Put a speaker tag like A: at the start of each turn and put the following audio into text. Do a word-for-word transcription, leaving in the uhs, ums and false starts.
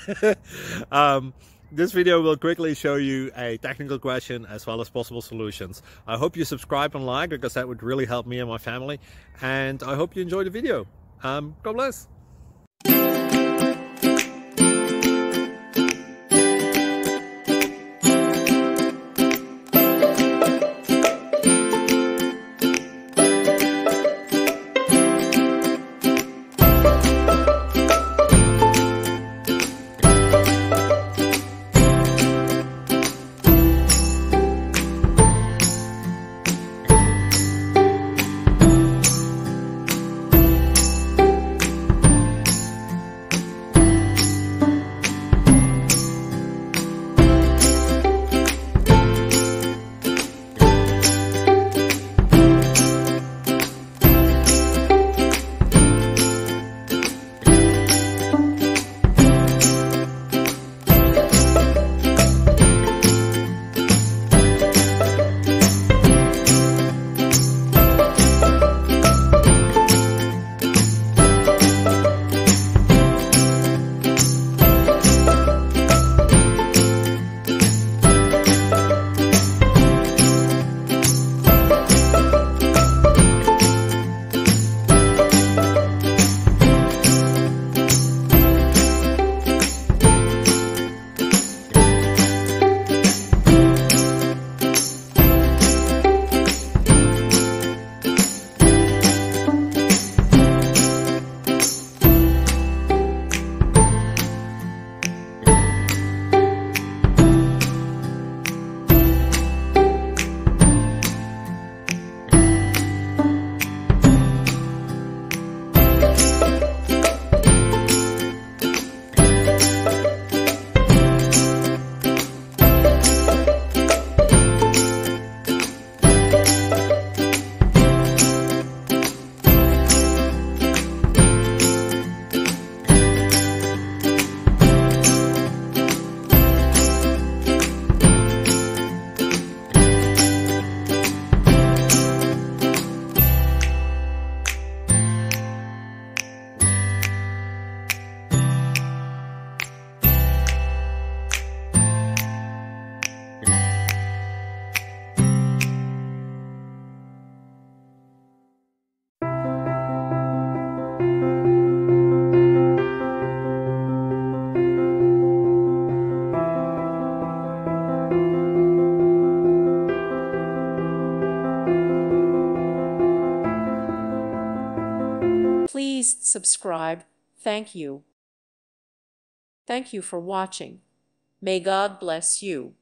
A: um, this video will quickly show you a technical question as well as possible solutions. I hope you subscribe and like, because that would really help me and my family. And I hope you enjoy the video. Um, God bless.
B: Please subscribe. Thank you. Thank you for watching. May God bless you.